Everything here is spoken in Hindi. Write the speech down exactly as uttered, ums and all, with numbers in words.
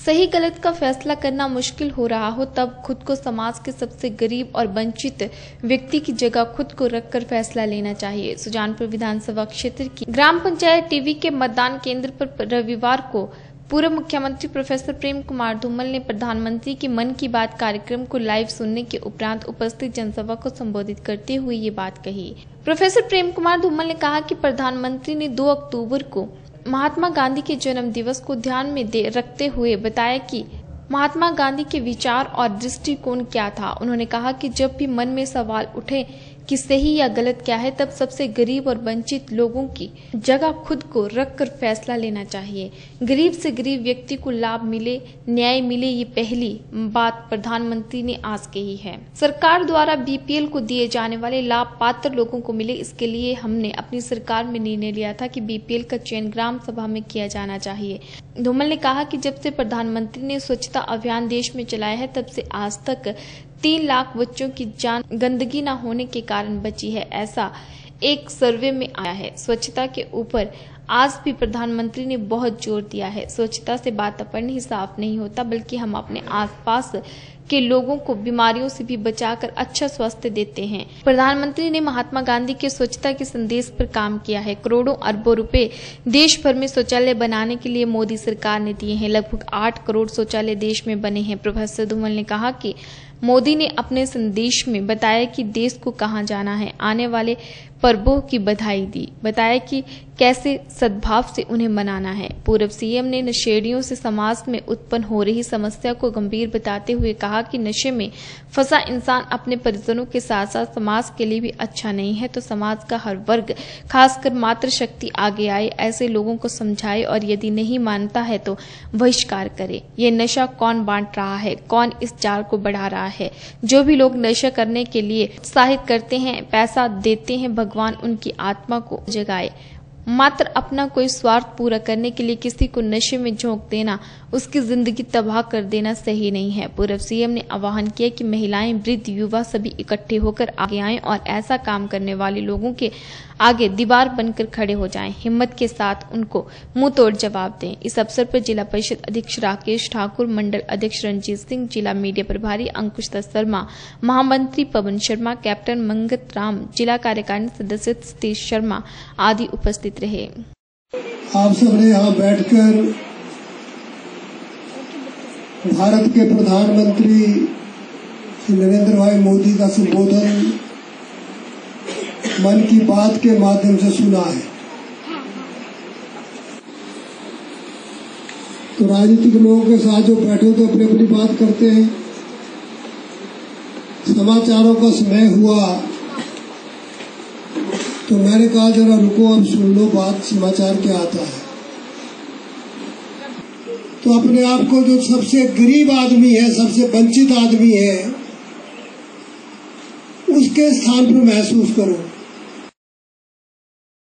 सही गलत का फैसला करना मुश्किल हो रहा हो तब खुद को समाज के सबसे गरीब और वंचित व्यक्ति की जगह खुद को रखकर फैसला लेना चाहिए। सुजानपुर विधानसभा क्षेत्र की ग्राम पंचायत टीवी के मतदान केंद्र पर रविवार को पूर्व मुख्यमंत्री प्रोफेसर प्रेम कुमार धूमल ने प्रधानमंत्री की मन की बात कार्यक्रम को लाइव सुनने के उपरांत उपस्थित जनसभा को संबोधित करते हुए ये बात कही। प्रोफेसर प्रेम कुमार धूमल ने कहा कि प्रधानमंत्री ने दो अक्टूबर को महात्मा गांधी के जन्म दिवस को ध्यान में दे रखते हुए बताया कि महात्मा गांधी के विचार और दृष्टिकोण क्या था। उन्होंने कहा कि जब भी मन में सवाल उठे कि सही या गलत क्या है, तब सबसे गरीब और वंचित लोगों की जगह खुद को रखकर फैसला लेना चाहिए। गरीब से गरीब व्यक्ति को लाभ मिले, न्याय मिले, ये पहली बात प्रधानमंत्री ने आज कही है। सरकार द्वारा बीपीएल को दिए जाने वाले लाभ पात्र लोगों को मिले, इसके लिए हमने अपनी सरकार में निर्णय लिया था कि बीपीएल का चयन ग्राम सभा में किया जाना चाहिए। धूमल ने कहा कि जब से प्रधानमंत्री ने स्वच्छता अभियान देश में चलाया है, तब से आज तक तीन लाख बच्चों की जान गंदगी न होने के कारण बची है, ऐसा एक सर्वे में आया है। स्वच्छता के ऊपर आज भी प्रधानमंत्री ने बहुत जोर दिया है। स्वच्छता से वातावरण ही साफ नहीं होता, बल्कि हम अपने आसपास के लोगों को बीमारियों से भी बचाकर अच्छा स्वास्थ्य देते हैं। प्रधानमंत्री ने महात्मा गांधी के स्वच्छता के संदेश पर काम किया है। करोड़ों अरबों रुपए देश भर में शौचालय बनाने के लिए मोदी सरकार ने दिए हैं। लगभग आठ करोड़ शौचालय देश में बने हैं। प्रोफेसर धूमल ने कहा कि मोदी ने अपने संदेश में बताया कि देश को कहां जाना है, आने वाले पर्वों की बधाई दी, बताया कि कैसे सद्भाव से उन्हें मनाना है। पूर्व सीएम ने नशेड़ियों से समाज में उत्पन्न हो रही समस्या को गंभीर बताते हुए कहा कि नशे में फंसा इंसान अपने परिजनों के साथ साथ समाज के लिए भी अच्छा नहीं है, तो समाज का हर वर्ग खासकर मातृशक्ति आगे आए, ऐसे लोगों को समझाए और यदि नहीं मानता है तो बहिष्कार करे। ये नशा कौन बांट रहा है, कौन इस जाल को बढ़ा रहा है। जो भी लोग नशा करने के लिए उत्साहित करते हैं, पैसा देते हैं, भगवान उनकी आत्मा को जगाए। मात्र अपना कोई स्वार्थ पूरा करने के लिए किसी को नशे में झोंक देना, उसकी जिंदगी तबाह कर देना सही नहीं है। पूर्व सीएम ने आह्वान किया कि महिलाएं, वृद्ध, युवा सभी इकट्ठे होकर आगे आएं और ऐसा काम करने वाले लोगों के आगे दीवार बनकर खड़े हो जाएं। हिम्मत के साथ उनको मुंह तोड़ जवाब दें। इस अवसर पर जिला परिषद अध्यक्ष राकेश ठाकुर, मंडल अध्यक्ष रंजीत सिंह, जिला मीडिया प्रभारी अंकुश दत्त शर्मा, महामंत्री पवन शर्मा, कैप्टन मंगत राम, जिला कार्यकारिणी सदस्य सतीश शर्मा आदि उपस्थित रहे। आप सबने यहाँ बैठकर भारत के प्रधानमंत्री नरेंद्र भाई मोदी का संबोधन मन की बात के माध्यम से सुना है। तो राजनीतिक लोगों के साथ जो बैठे तो अपनी अपनी बात करते हैं। समाचारों का समय हुआ तो मैंने कहा जरा रुको, अब सुन लो बात, समाचार क्या आता है। तो अपने आप को जो सबसे गरीब आदमी है, सबसे वंचित आदमी है, उसके स्थान पर महसूस करो।